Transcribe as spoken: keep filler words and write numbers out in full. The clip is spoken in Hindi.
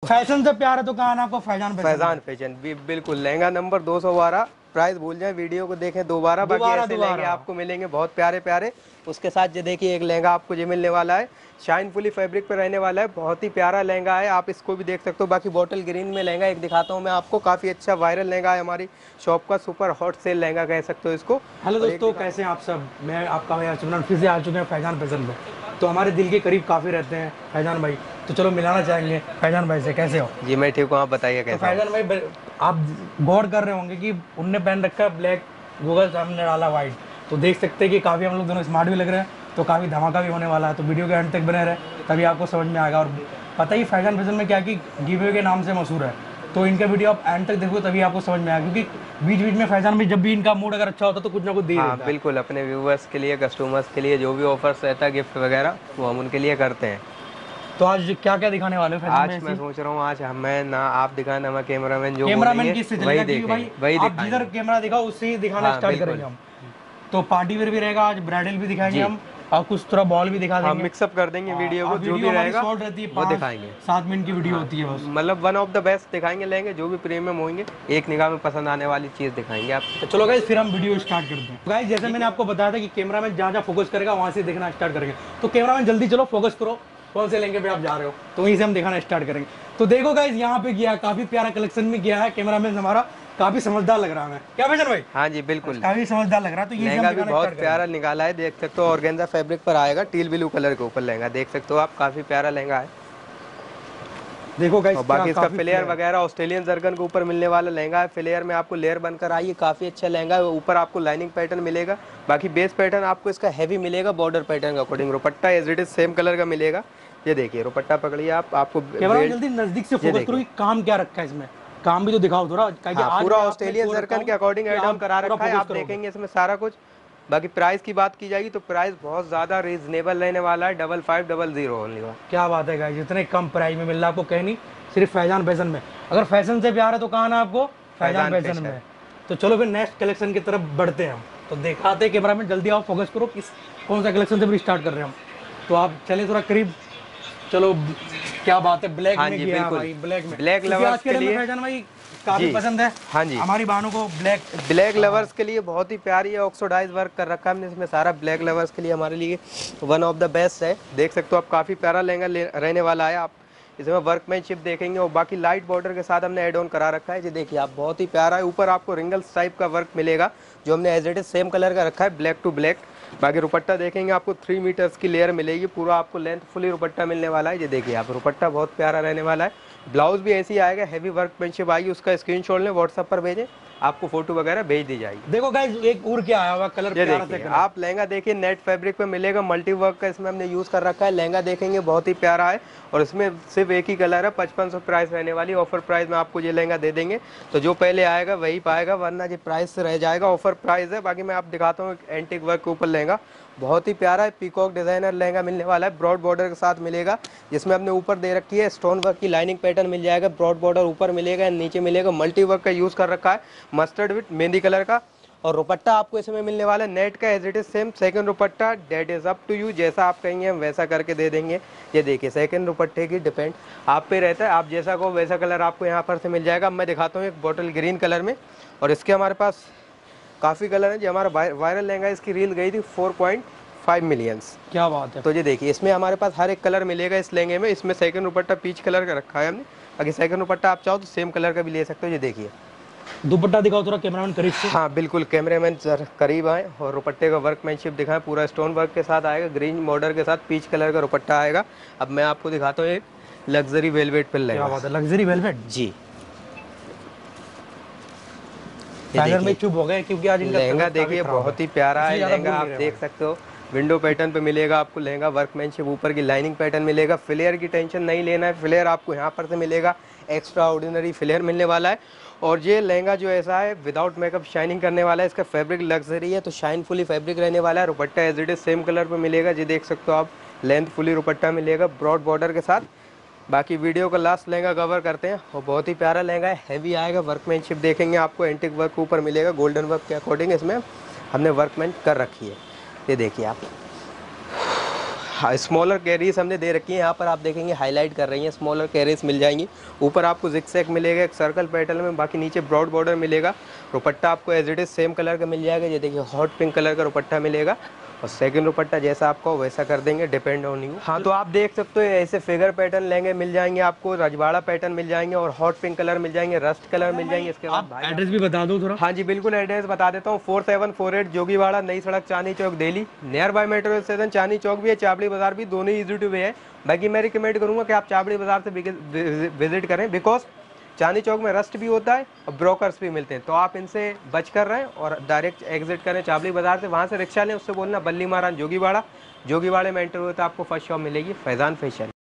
फैशन से प्यार है तो कहा ना आपको फैजान फैजान फैशन भी बिल्कुल। लहंगा नंबर दो सौ बारह, प्राइस भूल जाए, वीडियो को देखें दोबारा। बाकी ऐसे लहंगे आपको मिलेंगे बहुत प्यारे प्यारे। उसके साथ ये देखिए एक लहंगा आपको ये मिलने वाला है, शाइन फुली फैब्रिक पे रहने वाला है, बहुत ही प्यारा लहंगा है, आप इसको भी देख सकते हो। बाकी बॉटल ग्रीन में लहंगा एक दिखाता हूँ मैं आपको, काफ़ी अच्छा वायरल लहंगा है, हमारी शॉप का सुपर हॉट सेल लहंगा कह सकते हो इसको। हेलो दोस्तों, कैसे हैं आप सब? मैं आपका भाई अर्चुन फिर से आ चुके हैं फैजान फैशन में। तो हमारे दिल के करीब काफ़ी रहते हैं फैजान भाई, तो चलो मिलाना चाहेंगे फैजान भाई से। कैसे हो? जी मैं ठीक हूँ, आप बताइए कैसे? तो फैजान भाई, आप गौर कर रहे होंगे कि उनने पहन रखा है ब्लैक, गूगल सामने डाला वाइट, तो देख सकते हैं कि काफ़ी हम लोग दोनों स्मार्ट भी लग रहे हैं, तो काफ़ी धमाका भी होने वाला है। तो वीडियो के एंड तक बने रहे, तभी आपको समझ में आएगा। और पता ही फैजान फैशन में क्या कि गिव के नाम से मशहूर है, तो इनका वीडियो आप एंड तक देखो तभी आपको समझ में आएगा, क्योंकि बीच बीच में फैजान में जब भी इनका मूड अगर अच्छा होता तो कुछ ना कुछ दे हाँ देता है। बिल्कुल, अपने व्यूवर्स के लिए, कस्टमर्स के लिए जो भी ऑफर्स रहता है गिफ्ट वगैरह, वो हम उनके लिए करते हैं। तो आज क्या क्या दिखाने वाले हो? आज मैं सोच रहा हूँ आज मैं ना आप दिखाना, मैं कैमरामैन जो कैमरामैन किससे वही चलेगा? भाई वही आप जिधर कैमरा दिखाओ उससे ही दिखाना स्टार्ट करेंगे हम। तो पार्टी वेयर भी रहेगा, आज ब्राइडल भी दिखाएंगे हम, और कुछ थोड़ा बॉल भी दिखा देंगे, मिक्सअप कर देंगे वीडियो को, जो भी रहेगा शॉर्ट रहती है, वो दिखाएंगे। सात मिनट की वीडियो होती है बस, मतलब वन ऑफ द बेस्ट दिखाएंगे लेंगे, जो भी प्रीमियम होंगे एक निगाह में पसंद आने वाली चीज दिखाएंगे आप। तो चलो गाइस फिर हम वीडियो स्टार्ट करते हैं। गाइस जैसे मैंने आपको बताया था कि कैमरामैन जहाँ जहाँ फोकस करेगा वहाँ से देखना स्टार्ट करेंगे, तो कैमरामैन जल्दी चलो फोकस करो, कौन से लहंगे पे आप जा रहे हो, तो वहीं से हम दिखाना स्टार्ट करेंगे। तो देखो गाइस यहाँ पे गया, काफी प्यारा कलेक्शन में गया है कैमरामैन हमारा, काफी समझदार लग रहा है। क्या फैशन भाई? हाँ जी बिल्कुल, काफी समझदार लग रहा है। तो ये लहंगा भी बहुत प्यारा निकाला है, देख सकते हो। ऑर्गेन्जा फैब्रिक पर आएगा, टील ब्लू कलर के ऊपर लहंगा, देख सकते हो आप, काफी प्यारा लहंगा है। देखो गाइस, और बाकी इसका फ्लेयर वगैरह ऑस्ट्रेलियन जर्गन के ऊपर मिलने वाला लहंगा है। फ्लेयर में आपको लेयर बनकर आई है, काफी अच्छा लहंगा है। ऊपर आपको लाइनिंग पैटर्न मिलेगा, बाकी बेस पैटर्न आपको इसका हैवी मिलेगा बॉर्डर पैटर्न का अकॉर्डिंग। दुपट्टा as it is same colour का मिलेगा। ये देखिए दुपट्टा पकड़िए आप, आपको जल्दी नजदीक से फोकस करो, काम क्या रखा है इसमें, काम भी तो दिखाओ थोड़ा। हाँ, पूरा ऑस्ट्रेलियन जर्गन के अकॉर्डिंग ऐड ऑन करा रखा है, आप देखेंगे इसमें सारा कुछ। बाकी प्राइस की बात की जाएगी तो प्राइस बहुत ज़्यादा रीजनेबल रहने वाला है, double five double zero only. क्या बात है गाइस, इतने कम प्राइस में मिल रहा है आपको, कहीं नहीं, सिर्फ फैजान फैशन में। अगर फैशन से प्यार है तो कहा ना आपको फैजान फैशन में। तो चलो फिर नेक्स्ट कलेक्शन की तरफ बढ़ते हैं हम, तो दिखाते हैं कैमरा में, जल्दी आओ फोकस करो, किस कौन सा कलेक्शन से भी स्टार्ट कर रहे हैं हम। तो आप चले थोड़ा करीब, चलो क्या बात है, ब्लैक में गया भाई, ब्लैक में, ब्लैक लवर्स के लिए फैजान भाई काफी पसंद है। हाँ जी, हमारी बहनों को ब्लैक ब्लैक लवर्स के लिए बहुत ही प्यारी है, ऑक्सीडाइज वर्क कर रखा है हमने इसमें सारा। ब्लैक लवर्स के लिए हमारे लिए वन ऑफ द बेस्ट है, देख सकते हो आप, काफ़ी प्यारा लहंगा रहने वाला है। आप इसमें वर्कमैनशिप देखेंगे और बाकी लाइट बॉर्डर के साथ हमने एड ऑन करा रखा है। जी देखिए आप, बहुत ही प्यारा है। ऊपर आपको रिंगल्स टाइप का वर्क मिलेगा, जो हमने as it is same colour का रखा है, ब्लैक टू ब्लैक। बाकी दुपट्टा देखेंगे आपको थ्री मीटर्स की लेयर मिलेगी, पूरा आपको लेंथ फुली दुपट्टा मिलने वाला है। ये देखिए आप, दुपट्टा बहुत प्यारा रहने वाला है। ब्लाउज भी ऐसे ही आएगा, हैवी वर्कमैनशिप आएगी, उसका स्क्रीनशॉट लें, व्हाट्सएप पर भेजें, आपको फोटो वगैरह भेज दी जाएगी। देखो गाइस एक उड़ के आया हुआ कलर, प्यारा सा कलर। आप लहंगा देखिए, नेट फैब्रिक पे मिलेगा, मल्टी वर्क का इसमें हमने यूज कर रखा है। लहंगा देखेंगे बहुत ही प्यारा है, और इसमें सिर्फ एक ही कलर है। पचपन सौ प्राइस रहने वाली, ऑफर प्राइस में आपको ये लहंगा दे देंगे, तो जो पहले आएगा वही पाएगा, वरना ये प्राइस से रह जाएगा। ऑफर प्राइस है। बाकी मैं आप दिखाता हूँ एंटिक वर्क के ऊपर लहंगा, बहुत ही प्यारा है, पीकॉक डिजाइनर लहंगा मिलने वाला है, ब्रॉड बॉर्डर के साथ मिलेगा, जिसमें हमने ऊपर दे रखी है स्टोन वर्क की लाइनिंग पैटर्न मिल जाएगा, ब्रॉड बॉर्डर ऊपर मिलेगा, नीचे मिलेगा, मल्टी वर्क का यूज कर रखा है, मस्टर्ड विथ मेहंदी कलर का। और दुपट्टा आपको इसमें मिलने वाला है नेट का, as it is same second दुपट्टा, that is up to you, जैसा आप कहेंगे हम वैसा करके दे देंगे। ये देखिए सेकंड दुपट्टे की डिपेंड आप पे रहता है, आप जैसा कहो वैसा कलर आपको यहाँ पर से मिल जाएगा। मैं दिखाता हूँ एक बॉटल ग्रीन कलर में, और इसके हमारे पास काफ़ी कलर है। जो हमारा वायरल लहंगा, इसकी रील गई थी फोर पॉइंट फाइव मिलियंस। क्या बात है। तो ये देखिए इसमें हमारे पास हर एक कलर मिलेगा इस लहंगे में। इसमें सेकंड दुपट्टा पीच कलर का रखा है हमने, अगर सेकंड दुपट्टा आप चाहो तो सेम कलर का भी ले सकते हो। ये देखिए दुपट्टा दिखाओ थोड़ा कैमरामैन करीब से। हाँ बिल्कुल, कैमरामैन सर करीब आए, और दुपट्टे का वर्कमैनशिप दिखाएं, पूरा स्टोन वर्क के साथ आएगा, ग्रीन बॉर्डर के साथ पीच कलर का दुपट्टा आएगा। अब मैं आपको दिखाता हूँ एक लग्जरी वेलवेट पे लहंगा। क्या बात है, लग्जरी वेलवेट जी। में चुप हो गए क्योंकि आज इनका लहंगा देखिए बहुत ही प्यारा है लहंगा, आप देख सकते हो। विंडो पैटर्न पे मिलेगा आपको लहंगा, वर्कमैनशिप, ऊपर की लाइनिंग पैटर्न मिलेगा। फ्लेयर की टेंशन नहीं लेना है, फ्लेयर आपको यहाँ पर से मिलेगा, एक्स्ट्रा ऑर्डिनरी फ्लेयर मिलने वाला है। और ये लहंगा जो ऐसा है विदाउट मेकअप शाइनिंग करने वाला है, इसका फैब्रिक लग्जरी है, तो शाइन फुली फैब्रिक रहने वाला है। दुपट्टा as it is same colour पे मिलेगा, जी देख सकते हो आप, लेंथ फुली दुपट्टा मिलेगा ब्रॉड बॉर्डर के साथ। बाकी वीडियो का लास्ट लहंगा कवर करते हैं, और बहुत ही प्यारा लहंगा है, हैवी आएगा। वर्कमैनशिप देखेंगे आपको एंटिक वर्क के ऊपर मिलेगा, गोल्डन वर्क के अकॉर्डिंग इसमें हमने वर्कमैन कर रखी है। ये देखिए आप, हाँ, स्मॉलर कैरीज हमने दे रखी है। यहाँ पर आप देखेंगे हाईलाइट कर रही हैं, स्मॉलर कैरीज मिल जाएंगी। ऊपर आपको जिक्सैक मिलेगा एक सर्कल पैटर्न में, बाकी नीचे ब्रॉड बॉर्डर मिलेगा। दुपट्टा आपको as it is same colour का मिल जाएगा। ये देखिए हॉट पिंक कलर का दुपट्टा मिलेगा, और सेकंड दुपट्टा जैसा आपको वैसा कर देंगे, डिपेंड ऑन यू। हाँ, तो आप देख सकते हो ऐसे फिगर पैटर्न लहंगे मिल जाएंगे आपको, रजवाड़ा पैटर्न मिल जाएंगे, और हॉट पिंक कलर मिल जाएंगे, रस्ट कलर मिल जाएंगे। इसके बाद भाई एड्रेस भी बता दो थोड़ा। हाँ जी बिल्कुल, एड्रेस बता देता हूँ। फोर सेवन फोर एट जोगीवाड़ा, Nai Sarak, Chandni Chowk, Delhi. Near by metro station Chandni Chowk भी है, चाबड़ी बाजार भी, दोनों ही इजी टू वे है। बाकी मैं रिकमेंड करूंगा कि आप चाबड़ी बाजार से विजिट करें, बिकॉज चांदनी चौक में रस्ट भी होता है और ब्रोकर्स भी मिलते हैं, तो आप इनसे बच कर रहे हैं और डायरेक्ट एग्जिट करें चाबड़ी बाजार से। वहाँ से रिक्शा लें, उससे बोलना बल्ली महाराज जोगीवाड़ा, जोगीवाड़े में एंटर हुए तो आपको फर्स्ट शॉप मिलेगी फैजान फैशन।